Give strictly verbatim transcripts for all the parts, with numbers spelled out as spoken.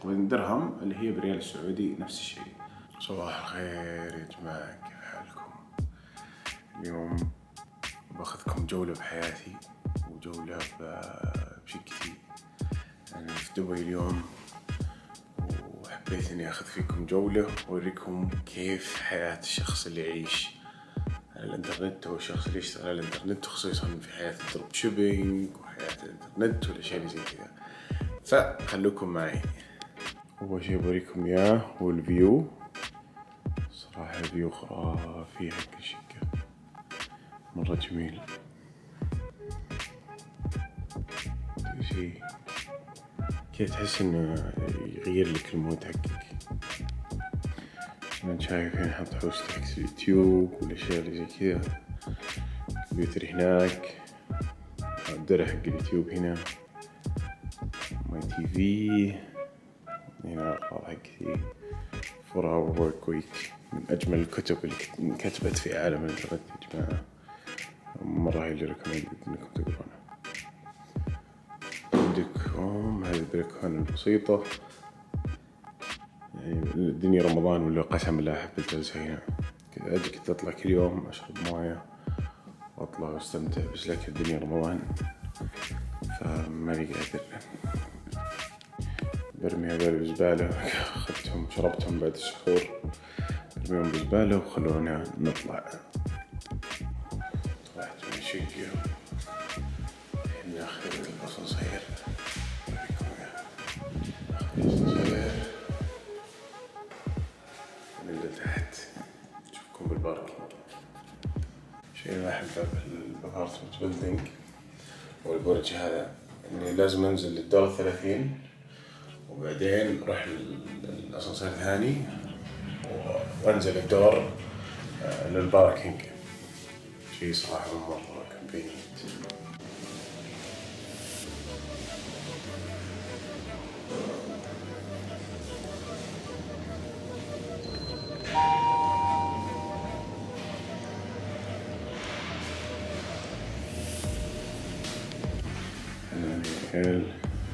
والدرهم اللي هي بريال السعودي نفس الشيء. صباح الخير يا جماعة، كيف حالكم؟ اليوم باخذكم جولة بحياتي وجولة بشقتي. أنا في دبي اليوم وحبيت إني أخذ فيكم جولة وأوريكم كيف حياة الشخص اللي يعيش على الإنترنت أو الشخص اللي يشتغل على الإنترنت، خصوصا في حياة الدروب شيبينج وحياة الإنترنت والأشياء اللي زي كذا. فخلوكم معي. أول شي بوريكم إياه هو الفيو. صراحة الفيو خرافي حق الشقة، مرة جميل. شي كيف تحس إنه يغير لك المود حقك. أنا شايفين حط حوستي حق اليوتيوب والأشياء اللي زي كذا. الكمبيوتر هناك، الدرع حق اليوتيوب هنا، ماي تي في هنا، أغراض حقتي. فور اور ورك ويك، من أجمل الكتب اللي انكتبت في عالم الإنترنت يا جماعة، مرة هاي اللي ريكومند إنكم تقرونها. عندكم هذه البريكون البسيطة، يعني الدنيا رمضان ولا قسم بالله أحب الجلسة هنا كذا. أجي كنت أطلع كل يوم أشرب موية وأطلع وأستمتع، بس لكن الدنيا رمضان فماني قادر. برمي هذول بالزبالة، أخذتهم شربتهم بعد السحور، برميهم بالزبالة وخلونا نطلع. طلعت من الشقة هنا، أخذت الأسانسير، الأسانسير ننزل تحت نشوفكم بالباركينج. شيء ما أحبه بالأبارتمنت بيلدينج والبرج هذا، إني لازم أنزل للدور الثلاثين وبعدين أروح للأسانسير الثاني وأنزل الدور للباركينج. شيء صراحة مرة كونفينينت. حلو.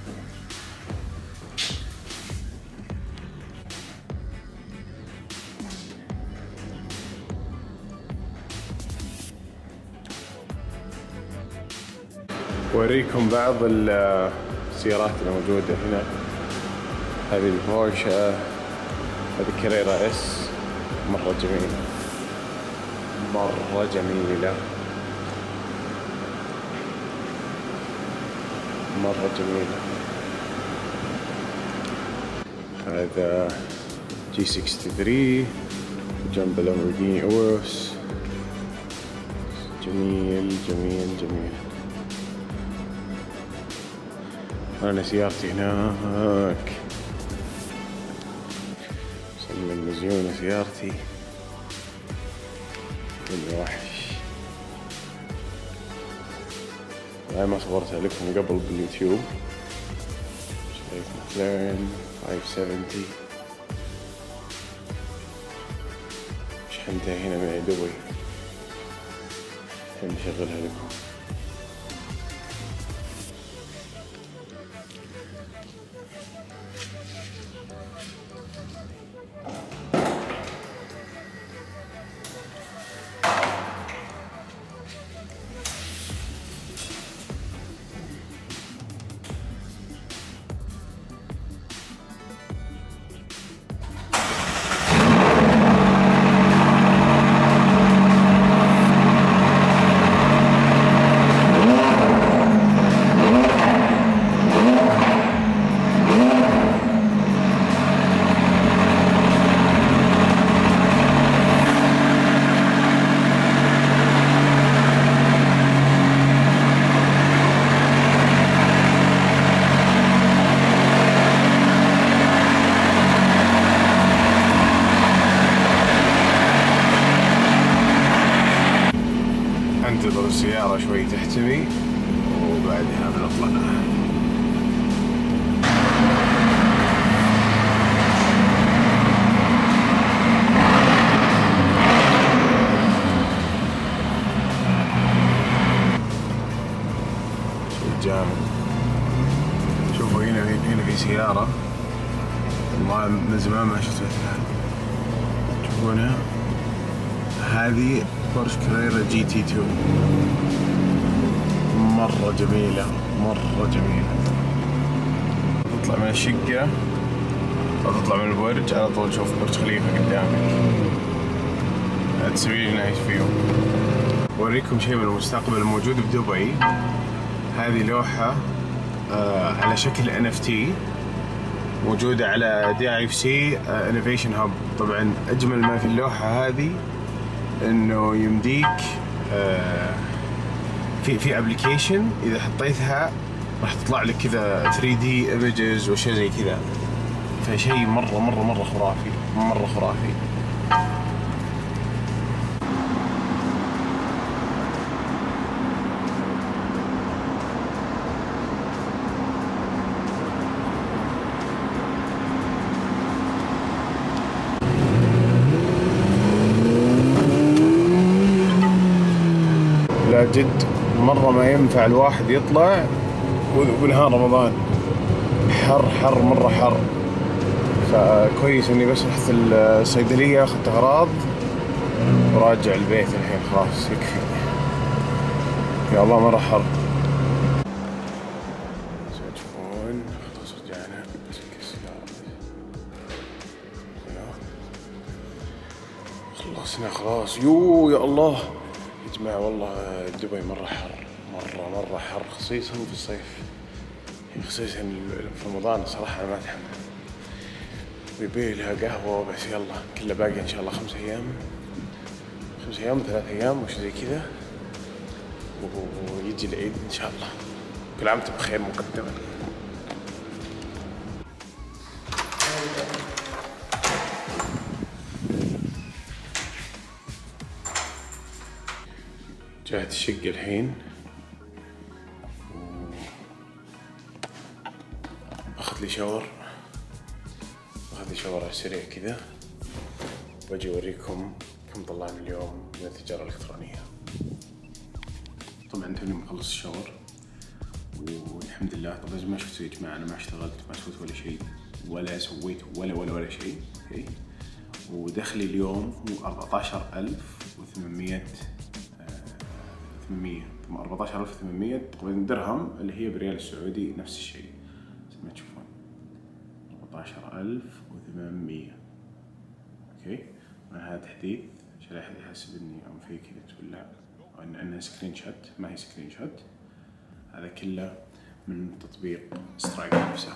أوريكم بعض السيارات الموجودة هنا. هذه البورشة، هذه كاريرا اس، مرة جميلة مرة جميلة مرة جميلة. هذا جي ثلاثة وستين جنب لامبورجيني أوروس. جميل جميل جميل. أنا سيارتي هناك، صمم مزيونة سيارتي، كل وحش. أنا ما صورتها لكم قبل باليوتيوب. شايف مكلارين خمسمية وسبعين، شحنتها هنا من دبي، الحين بشغلها لكم. انتظر السيارة شوي تحتمي وبعدها بنطلع. جامد. شوفوا هنا هنا في سيارة والله من زمان ما شفت مثلها. تشوفونها هذه بورش كاريرا جي تي تو، مرة جميلة مرة جميلة. تطلع من الشقة أو تطلع من البرج على طول شوف برج خليفة قدامك، تسوي لي نايت فيو. بوريكم شيء من المستقبل موجود بدبي. هذه لوحة آه على شكل إن إف تي موجودة على دي اي اف سي انوفيشن هاب. طبعا أجمل ما في اللوحة هذه إنه يمديك آه في في ابلكيشن إذا حطيتها راح تطلع لك كذا ثري دي ايمجز وشيء زي كذا، فشيء مرة مرة مرة خرافي مرة خرافي. لا جد مرة ما ينفع الواحد يطلع بنهار رمضان، حر حر مرة حر. فكويس اني بس رحت الصيدلية اخذت اغراض وراجع البيت الحين، خلاص يكفي. يا الله مرة حر. تشوفون خلاص رجعنا خلصنا خلاص. يو يا الله يا جماعة والله دبي مرة حر مرة مرة حر، خصيصا في الصيف، خصيصا في رمضان صراحة أنا ما أتحمل. بيبي لها قهوة بس يلا كله باقي إن شاء الله خمس أيام خمس أيام ثلاث أيام وش زي كذا ويجي العيد إن شاء الله. كل عام وأنتم بخير مقدما. جهة الشقة الحين باخذ لي شاور باخذ لي شاور على السريع كذا، واجي اوريكم كم طلعنا اليوم من التجارة الإلكترونية. طبعا توني مخلص الشاور والحمد لله. طبعا ما شفتوا يا جماعة، انا ما اشتغلت ما سويت ولا شيء ولا سويت ولا ولا ولا شيء. اوكي، ودخلي اليوم هو أربعة عشر ألف وثمانمية ثمانمية أربعة عشر ألف وثمانمية تقريبا درهم، اللي هي بريال السعودي نفس الشيء زي ما تشوفون أربعة عشر ألف وثمانمية. اوكي، هذا تحديث عشان لا احد يحسب اني ام فيك ولا او ان انها سكرين شوت، ما هي سكرين شوت، هذا كله من تطبيق سترايك نفسه.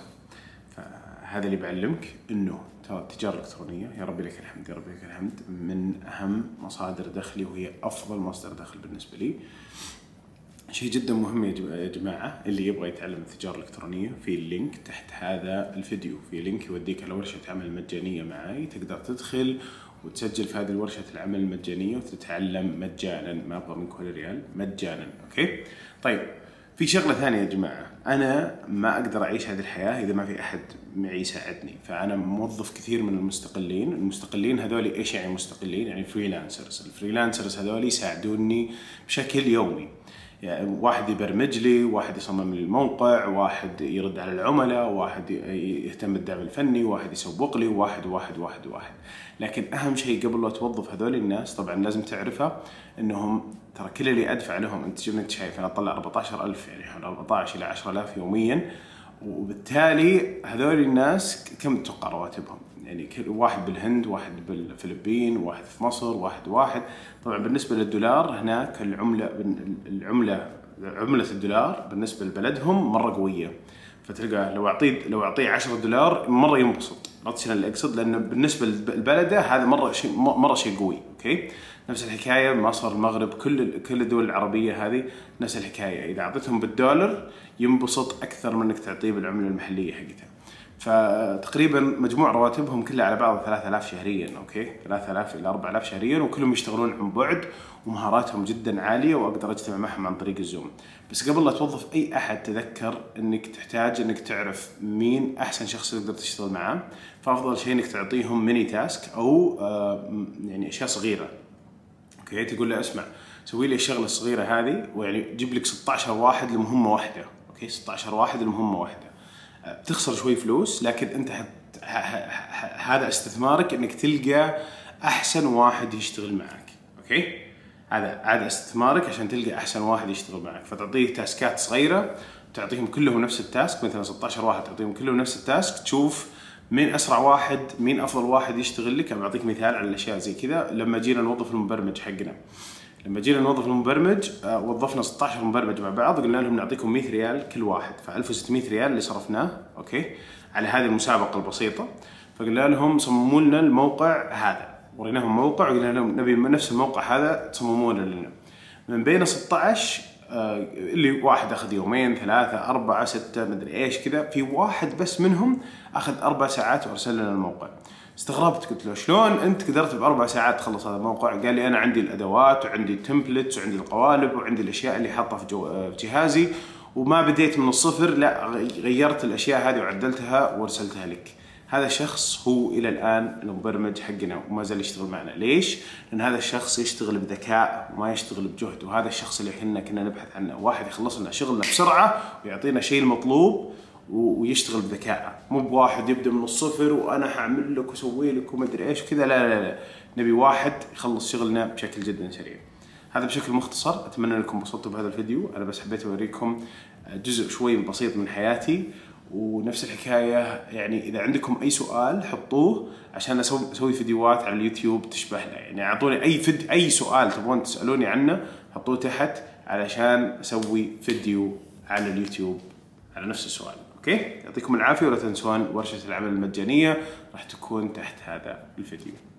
فهذا اللي بعلمك انه ترى التجارة الإلكترونية يا ربي لك الحمد يا ربي لك الحمد من أهم مصادر دخلي، وهي أفضل مصدر دخل بالنسبة لي. شيء جدا مهم يا جماعة، اللي يبغى يتعلم التجارة الإلكترونية في اللينك تحت هذا الفيديو، في لينك يوديك على ورشة عمل مجانية معي، تقدر تدخل وتسجل في هذه الورشة العمل المجانية وتتعلم مجانا، ما أبغى منك ولا ريال، مجانا. أوكي؟ طيب في شغلة ثانية يا جماعة، أنا ما أقدر أعيش هذه الحياة إذا ما في أحد معي يساعدني. فأنا موظف كثير من المستقلين. المستقلين هذول إيش يعني مستقلين؟ يعني فريلانسرز. الفريلانسرز هذول يساعدوني بشكل يومي. يعني واحد يبرمج لي، واحد يصمم لي الموقع، واحد يرد على العملاء، واحد يهتم بالدعم الفني، واحد يسوق لي، واحد واحد واحد واحد. لكن أهم شيء قبل لا توظف هذول الناس طبعا لازم تعرفه إنهم ترى كل اللي أدفع لهم، أنت زي ما أنت شايف أنا أطلع أربعة عشر ألف، يعني حول أربعة عشر إلى عشرة آلاف يوميا. وبالتالي هذول الناس كم تتوقع رواتبهم؟ يعني كل واحد بالهند، واحد بالفلبين، واحد في مصر، واحد واحد. طبعا بالنسبة للدولار هناك العملة العملة عملة الدولار بالنسبة لبلدهم مرة قوية. فتلقى لو أعطيه لو أعطيه عشرة دولار مرة ينبسط، عرفت شنو اللي أقصد؟ لأنه بالنسبة لبلده هذا مرة شيء مرة شيء قوي. أوكي، نفس الحكاية مصر، المغرب، كل كل الدول العربية هذه نفس الحكاية، إذا أعطيتهم بالدولار ينبسط أكثر من إنك تعطيه بالعملة المحلية حقتها. فتقريبا مجموع رواتبهم كلها على بعض ثلاثة آلاف شهريا. اوكي، ثلاثة آلاف الى أربعة آلاف شهريا، وكلهم يشتغلون عن بعد ومهاراتهم جدا عاليه، واقدر اجتمع معهم عن طريق الزوم. بس قبل لا توظف اي احد تذكر انك تحتاج انك تعرف مين احسن شخص تقدر تشتغل معاه. فافضل شيء انك تعطيهم ميني تاسك او آه يعني اشياء صغيره. اوكي، تقول له اسمع سوي لي الشغله الصغيره هذه، ويعني جيب لك ستة عشر واحد لمهمه واحده. اوكي، ستة عشر واحد لمهمه واحده. بتخسر شوي فلوس، لكن انت هذا استثمارك انك تلقى احسن واحد يشتغل معك. اوكي، هذا هذا استثمارك عشان تلقى احسن واحد يشتغل معك، فتعطيه تاسكات صغيره تعطيهم كلهم نفس التاسك، مثلا ستة عشر واحد تعطيهم كلهم نفس التاسك، تشوف مين اسرع واحد، مين افضل واحد يشتغل لك. انا بعطيك مثال على الاشياء زي كذا. لما جينا نوظف المبرمج حقنا، لما جينا نوظف المبرمج وظفنا ستة عشر مبرمج مع بعض، قلنا لهم نعطيكم مئة ريال كل واحد، ف ألف وستمئة ريال اللي صرفناه اوكي على هذه المسابقه البسيطه. فقلنا لهم صمموا لنا الموقع هذا، وريناهم موقع وقلنا لهم نبي نفس الموقع هذا تصمموا لنا. من بين ستة عشر اللي واحد اخذ يومين ثلاثة أربعة ستة مدري ايش كذا، في واحد بس منهم اخذ أربع ساعات وارسل لنا الموقع. استغربت، قلت له شلون انت قدرت بأربع ساعات تخلص هذا الموقع؟ قال لي انا عندي الادوات وعندي التمبلتس وعندي القوالب وعندي الاشياء اللي حاطها في, جو... في جهازي، وما بديت من الصفر، لا غيرت الاشياء هذه وعدلتها وارسلتها لك. هذا الشخص هو الى الان المبرمج حقنا وما زال يشتغل معنا. ليش؟ لان هذا الشخص يشتغل بذكاء وما يشتغل بجهد، وهذا الشخص اللي احنا كنا نبحث عنه، واحد يخلص لنا شغلنا بسرعه ويعطينا شيء المطلوب ويشتغل بذكاء، مو بواحد يبدا من الصفر وانا حاعمل لك واسوي لك وما ادري ايش كذا. لا لا لا، نبي واحد يخلص شغلنا بشكل جدا سريع. هذا بشكل مختصر، اتمنى انكم انبسطتوا بهذا الفيديو. انا بس حبيت اوريكم جزء شوي بسيط من حياتي، ونفس الحكايه يعني اذا عندكم اي سؤال حطوه عشان اسوي اسوي فيديوهات على اليوتيوب تشبهنا. يعني اعطوني اي فيد اي سؤال تبغون تسالوني عنه حطوه تحت علشان اسوي فيديو على اليوتيوب على نفس السؤال. اوكي، يعطيكم العافيه، ولا تنسون ورشه العمل المجانيه راح تكون تحت هذا الفيديو.